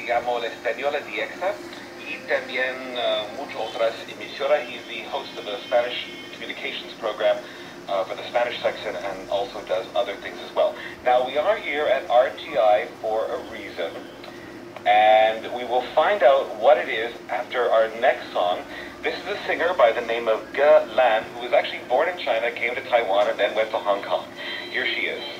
llamo La Española Directa, y también muchas otras emisoras. He's the host of a Spanish communications program for the Spanish section, and also does other things as well. Now, we are here at RTI for a reason, and we will find out what it is after our next song. This is a singer by the name of Ge Lan, who was actually born in China, came to Taiwan, and then went to Hong Kong. Here she is.